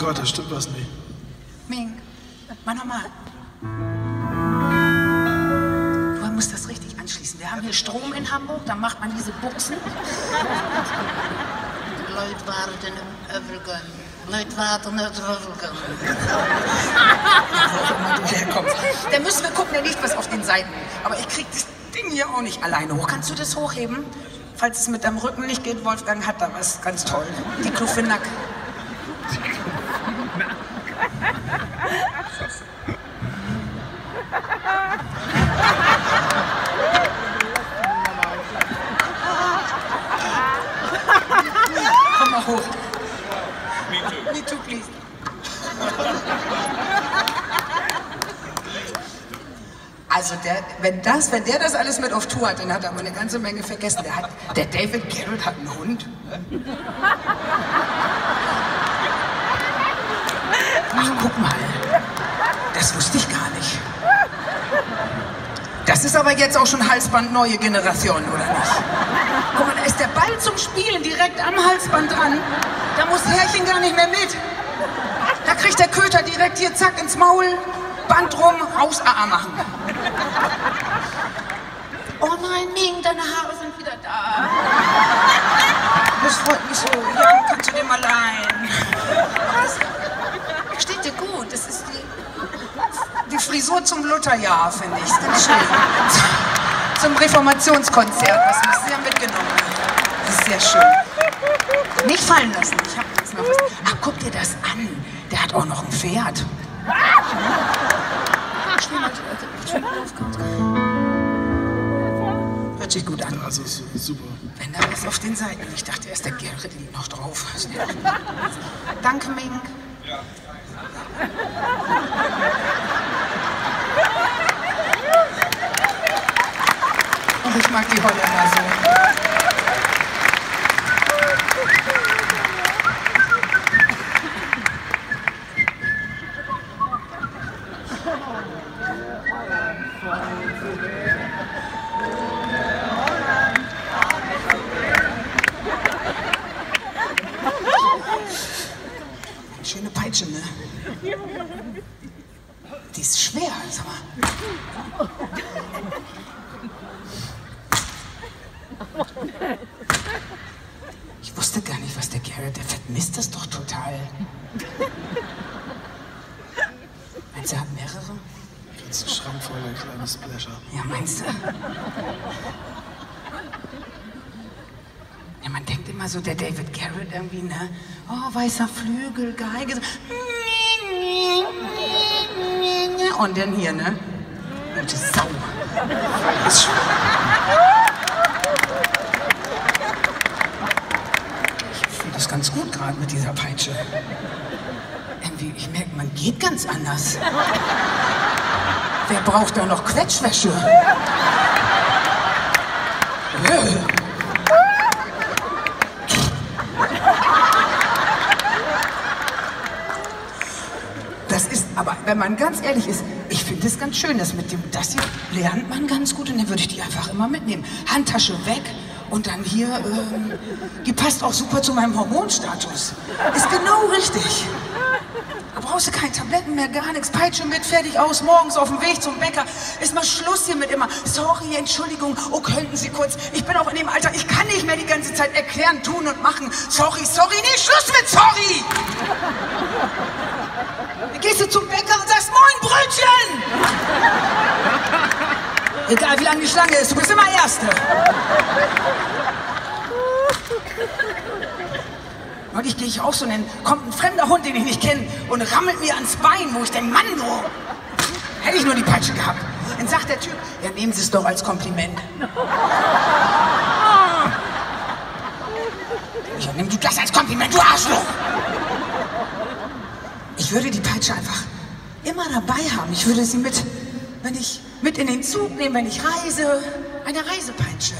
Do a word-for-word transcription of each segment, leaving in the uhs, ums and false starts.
Gott, da stimmt was nicht. Ming, mach nochmal. Du musst das richtig anschließen. Wir haben hier Strom in Hamburg, dann macht man diese Buchsen. Leute warten im Övergang. Leute warten im Övergang. Wo auch immer du herkommst. Da müssen wir gucken, der liegt was auf den Seiten. Aber ich krieg das Ding hier auch nicht alleine hoch. Kannst du das hochheben? Falls es mit deinem Rücken nicht geht, Wolfgang hat da was ganz toll. Die Klufenack. Komm mal hoch. Me too. Me too, please. Also der, wenn das, wenn der das alles mit auf Tour hat, dann hat er aber eine ganze Menge vergessen. Der, hat, der David Garrett hat einen Hund. Ach, guck mal. Das wusste ich gar nicht. Das ist aber jetzt auch schon Halsband neue Generation, oder nicht? Guck mal, da ist der Ball zum Spielen direkt am Halsband dran. Da muss Härchen gar nicht mehr mit. Da kriegt der Köter direkt hier, zack, ins Maul, Band rum, raus, A A machen. Oh nein, Ming, deine Haare sind wieder da. Das freut mich so. Ja, kannst du dir mal leihen. Das steht dir gut. Das ist die... Die Frisur zum Lutherjahr, finde ich. Ganz schön. Zum Reformationskonzert. Das hast du ja mitgenommen. Das ist sehr schön. Nicht fallen lassen. Ich hab jetzt noch was. Ach, guck dir das an. Der hat auch noch ein Pferd. Hört sich gut an. Also super. Wenn da was auf den Seiten. Ich dachte erst, der Gerrit liegt noch drauf. Danke, Ming. Ja. Und ich mag die Holländer so. Schöne Peitsche, ne? Die ist schwer, sag mal. Ich wusste gar nicht, was der Garrett, der vermisst das doch total. Meinst du, er hat mehrere? Ganz ein Schrank voller kleine Splasher. Ja, meinst du? Ja, man denkt immer so, der David Garrett irgendwie, ne? Oh, weißer Flügel, Geige. So. Und dann hier, ne? Und die Sau. Das ich finde das ganz gut gerade mit dieser Peitsche. Irgendwie, ich merke, man geht ganz anders. Wer braucht da noch Quetschwäsche? Das ist, aber wenn man ganz ehrlich ist, ich finde es ganz schön, dass mit dem, das hier lernt man ganz gut und dann würde ich die einfach immer mitnehmen. Handtasche weg und dann hier, ähm, die passt auch super zu meinem Hormonstatus. Ist genau richtig. Da brauchst du keine Tabletten mehr, gar nichts. Peitsche mit, fertig aus, morgens auf dem Weg zum Bäcker. Ist mal Schluss hier mit immer. Sorry, Entschuldigung, oh, könnten Sie kurz. Ich bin auch in dem Alter, ich kann nicht mehr die ganze Zeit erklären, tun und machen. Sorry, sorry, nee, Schluss mit sorry! Dann gehst du zum Bäcker und sagst, moin, Brötchen! Egal wie lange die Schlange ist, du bist immer Erste. Neulich gehe ich auch so, und dann kommt ein fremder Hund, den ich nicht kenne, und rammelt mir ans Bein, wo ich denke, Mann, du, hätte ich nur die Peitsche gehabt. Dann sagt der Typ, ja, nehmen Sie es doch als Kompliment. Ja, nimm du das als Kompliment, du Arschloch! Ich würde die Peitsche einfach immer dabei haben. Ich würde sie mit, wenn ich mit in den Zug nehmen, wenn ich reise, eine Reisepeitsche.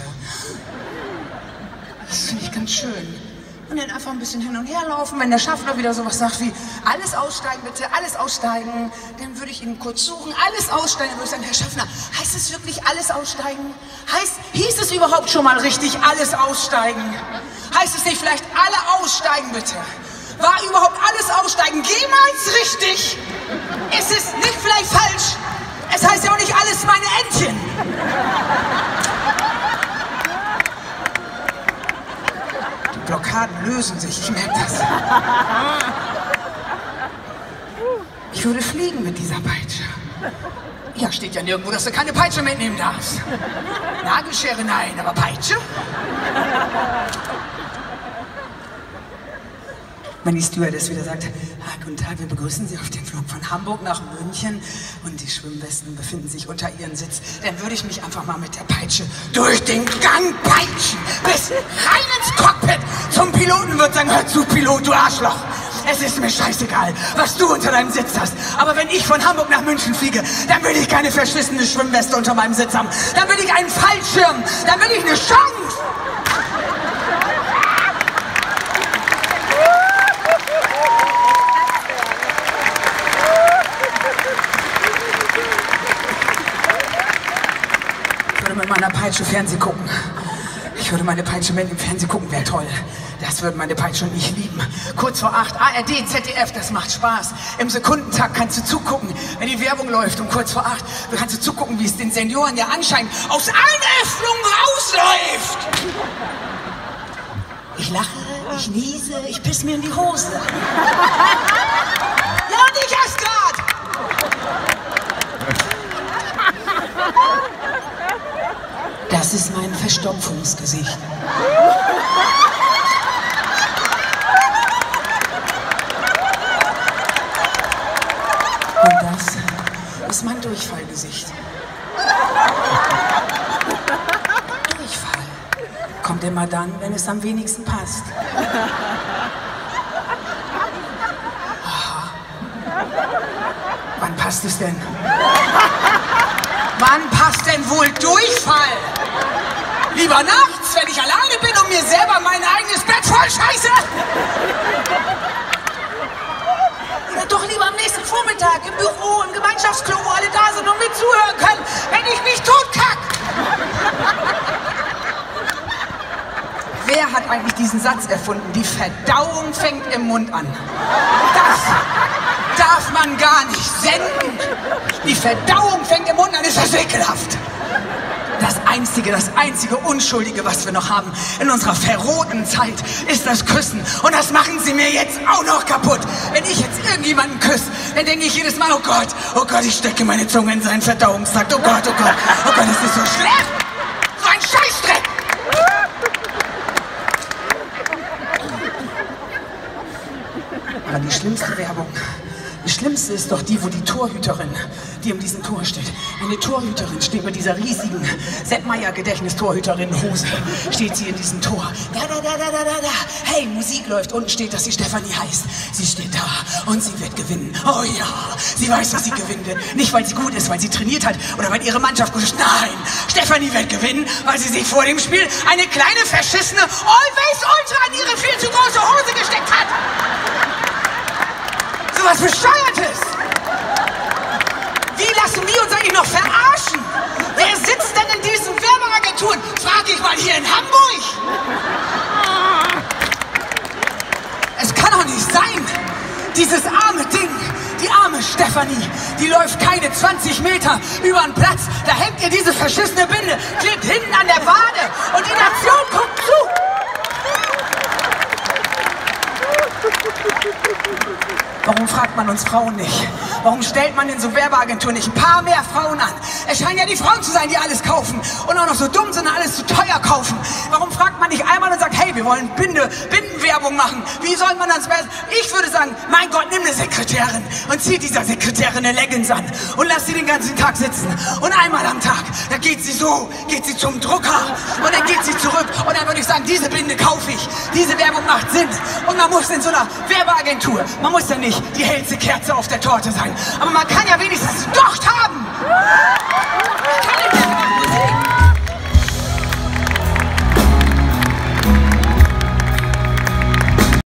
Das finde ich ganz schön. Und dann einfach ein bisschen hin und her laufen. Wenn der Schaffner wieder sowas sagt wie, alles aussteigen bitte, alles aussteigen, dann würde ich ihn kurz suchen, alles aussteigen. Dann würde ich sagen, Herr Schaffner, heißt es wirklich alles aussteigen? Heißt, hieß es überhaupt schon mal richtig, alles aussteigen? Heißt es nicht vielleicht alle aussteigen bitte? War überhaupt alles Aussteigen jemals richtig? Ist es nicht vielleicht falsch? Es heißt ja auch nicht alles meine Entchen. Die Blockaden lösen sich, ich merke das. Ich würde fliegen mit dieser Peitsche. Ja, steht ja nirgendwo, dass du keine Peitsche mitnehmen darfst. Nagelschere, nein, aber Peitsche? Wenn die Stewardess wieder sagt, ah, guten Tag, wir begrüßen Sie auf dem Flug von Hamburg nach München und die Schwimmwesten befinden sich unter Ihren Sitz, dann würde ich mich einfach mal mit der Peitsche durch den Gang peitschen, bis rein ins Cockpit zum Piloten wird sagen, hör zu, Pilot, du Arschloch. Es ist mir scheißegal, was du unter deinem Sitz hast. Aber wenn ich von Hamburg nach München fliege, dann will ich keine verschissene Schwimmweste unter meinem Sitz haben. Dann will ich einen Fallschirm. Dann will ich eine Chance. Ich würde mit meiner Peitsche Fernsehen gucken. Ich würde meine Peitsche mit im Fernsehen gucken, wäre toll. Das würden meine Peitsche und ich lieben. Kurz vor acht, A R D, Z D F, das macht Spaß. Im Sekundentakt kannst du zugucken, wenn die Werbung läuft. Und kurz vor acht kannst du zugucken, wie es den Senioren ja anscheinend aus allen Öffnungen rausläuft. Ich lache, ich niese, ich piss mir in die Hose. Ja, und ich erst grad. Das ist mein Verstopfungsgesicht. Und das ist mein Durchfallgesicht. Durchfall kommt immer dann, wenn es am wenigsten passt. Aha. Wann passt es denn? Wann passt denn wohl Durchfall? Lieber nachts, wenn ich alleine bin und mir selber mein eigenes Bett voll scheiße? Oder doch lieber am nächsten Vormittag im Büro, im Gemeinschaftsklo, wo alle da sind und mir zuhören können, wenn ich mich totkack? Wer hat eigentlich diesen Satz erfunden? Die Verdauung fängt im Mund an. Das darf man gar nicht senden. Die Verdauung fängt im Mund an, ist das ekelhaft. Das einzige, das einzige Unschuldige, was wir noch haben in unserer verrohten Zeit, ist das Küssen. Und das machen sie mir jetzt auch noch kaputt. Wenn ich jetzt irgendjemanden küsse, dann denke ich jedes Mal, oh Gott, oh Gott, ich stecke meine Zunge in seinen Verdauungstrakt. Oh Gott, oh Gott, oh Gott, das ist so schlecht. So ein Scheißdreck. Aber die schlimmste Werbung, die schlimmste ist doch die, wo die Torhüterin, die um diesen Tor steht. Eine Torhüterin steht mit dieser riesigen Sepp Meier Gedächtnis-Torhüterin-Hose. Steht sie in diesem Tor. Da, da, da, da, da, da, da. Hey, Musik läuft. Unten steht, dass sie Stefanie heißt. Sie steht da und sie wird gewinnen. Oh ja, sie weiß, dass sie gewinnen wird. Nicht, weil sie gut ist, weil sie trainiert hat oder weil ihre Mannschaft gut ist. Nein, Stefanie wird gewinnen, weil sie sich vor dem Spiel eine kleine, verschissene Always Ultra in ihre viel zu große Hose gesteckt hat. So was Bescheuertes! Wie lassen wir uns eigentlich noch verarschen? Wer sitzt denn in diesen Werbeagenturen? Frag ich mal hier in Hamburg! Es kann doch nicht sein! Dieses arme Ding, die arme Stefanie, die läuft keine zwanzig Meter über den Platz. Da hängt ihr diese verschissene Binde, klebt hinten an der Wade und die Nation guckt zu! Warum fragt man uns Frauen nicht? Warum stellt man in so Werbeagenturen nicht ein paar mehr Frauen an? Es scheinen ja die Frauen zu sein, die alles kaufen und auch noch so dumm sind und alles zu teuer kaufen. Warum fragt man nicht einmal und sagt, hey, wir wollen Binde, Bindenwerbung machen. Wie soll man das besser? Ich würde sagen, mein Gott, nimm eine Sekretärin und zieh dieser Sekretärin eine Leggings an und lass sie den ganzen Tag sitzen. Und einmal am Tag, da geht sie so, geht sie zum Drucker und dann geht sie zurück und dann würde ich sagen, diese Binde kaufe ich. Diese Werbung macht Sinn. Und man muss in so einer Werbeagentur, man muss ja nicht die hellste Kerze auf der Torte sein. Aber man kann ja wenigstens einen Docht haben.